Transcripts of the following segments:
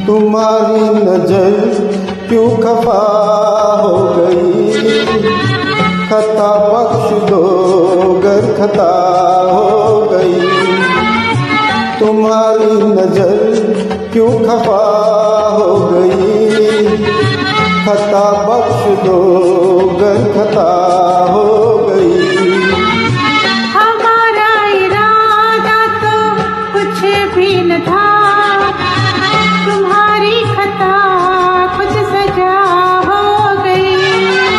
तुम्हारी नजर क्यों खफा हो गई, खता बख्श दो गर खता हो गई। तुम्हारी नजर क्यों खफा हो गई, खता बख्श दो गर खता हो गई। हमारा इरादा तो कुछ भी न था, तुम्हारी खता खुद सजा हो गई।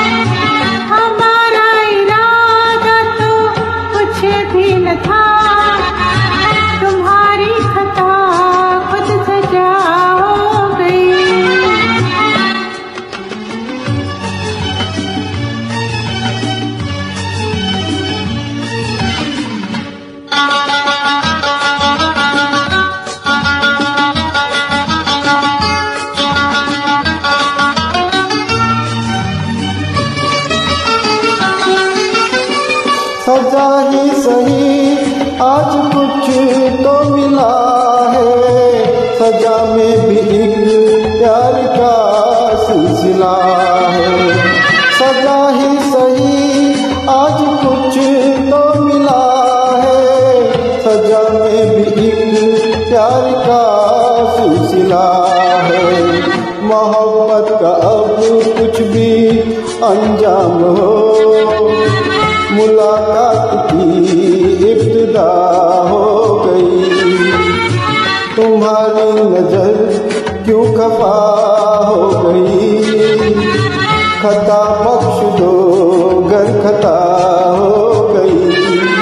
हमारा इरादा तो कुछ भी न था, तुम्हारी खता खुद सजा हो गई। सजा ही सही आज कुछ तो मिला है, सजा में भी एक प्यार का सिलसिला है। सजा ही सही आज कुछ तो मिला है, सजा में भी एक प्यार का सिलसिला है। मोहब्बत का अब कुछ भी अंजाम हो, मुलाकात की इब्तिदा हो गई। तुम्हारी नजर क्यों खफा हो गई, खता बख्श दो गर खता हो गई।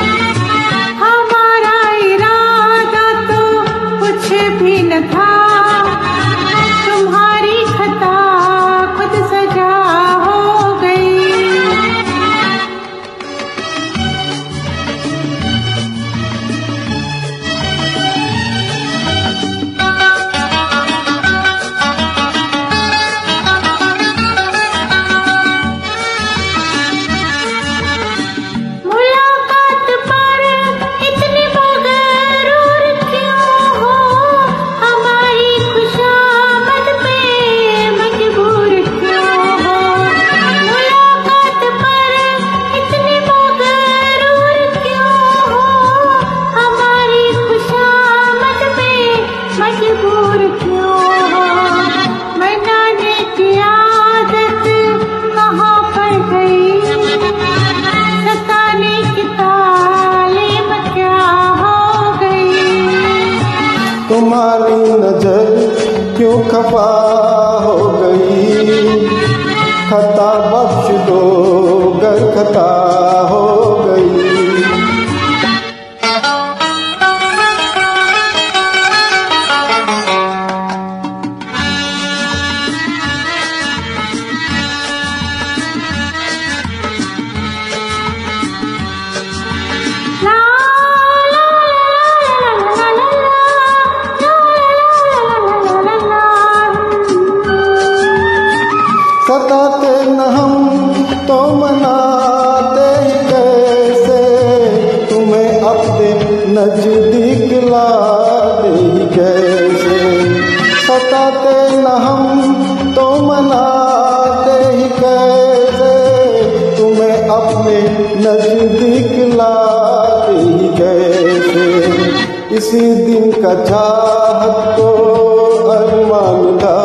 हमारा इरादा तो कुछ भी न था, तुम्हारी खता खुद सजा हो गई। मुलाकात पर इतनी मगरूर क्यों हो, हमारी खुशामद पे मजबूर क्यों हो। मुलाकात पर इतनी मगरूर क्यों हो, हमारी खुशामद पे मजबूर क्यों हो। मनाने की आदत कहाँ पर गई, सताने की तालीम क्या हो गई। तुम्हारी नजर क्यों खफा हो गई, खता बख्श दो गर खता हो गई। ला ला ला ला ला। सताते न हम तो मनाते ही कैसे, तुम्हें अपने नजदीक लाते ही कैसे। सताते न हम तो मनाते ही कैसे, तुम्हें अपने नजदीक लाते ही कैसे। इसी दिन का चाहत को अरमान था,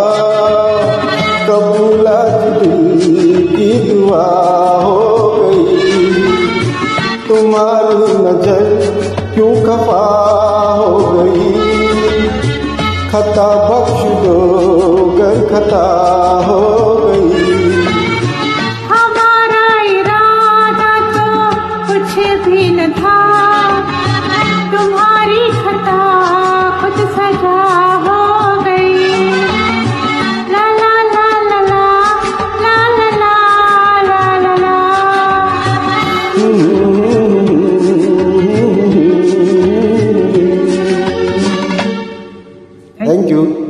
कबूल आज दिल की दुआ हो गई। तुम्हारी नजर क्यों खफा हो गई, खता बख्श दो गर खता हो गई। हमारा इरादा तो कुछ भी न था, तुम्हारी खता खुद सजा हो गई। ला ला ला ला ला ला ला ला ला ला। Thank you.